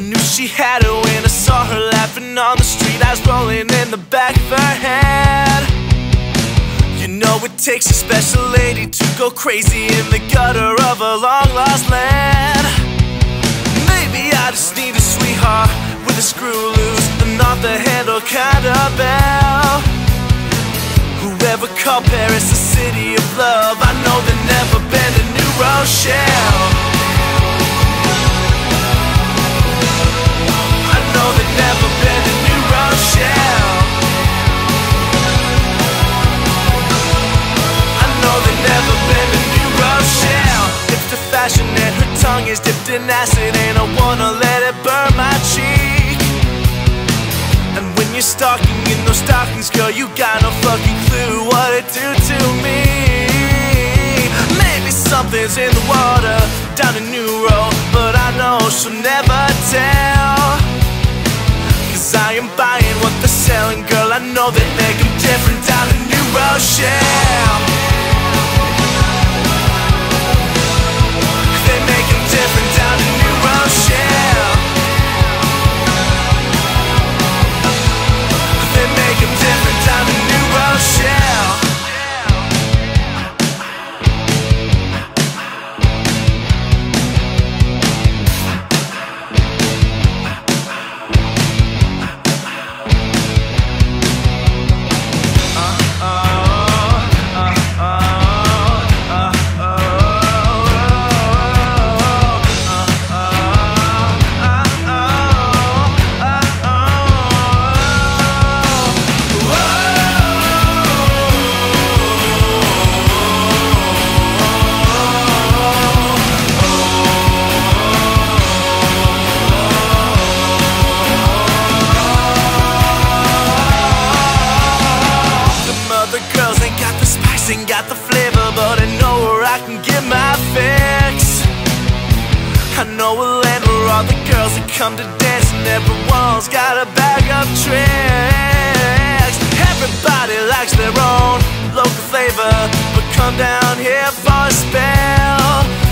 knew she had it when I saw her laughing on the street, eyes rolling in the back of her head. You know it takes a special lady to go crazy in the gutter of a long-lost land. Maybe I just need a sweetheart with a screw loose and off the handle kind of bell. Whoever called Paris the city of love, I know they've never been to New Rochelle. I know they've never been to New Rochelle. I know they've never been to New Rochelle. It's the fashion and her tongue is dipped in acid, and I wanna let it burn my cheek. And when you're stalking in those stockings, girl, you got no fucking clue what it do to me. Maybe something's in the water down in New Row, but I know she'll never tell. Cause I am buying what they're selling, girl, I know they make them different down in New Rochelle. They make them different down in New Rochelle. They make them different down in New Rochelle. Ain't got the flavor, but I know where I can get my fix. I know a land where all the girls that come to dance, and everyone's got a bag of tricks. Everybody likes their own local flavor, but come down here for a spell.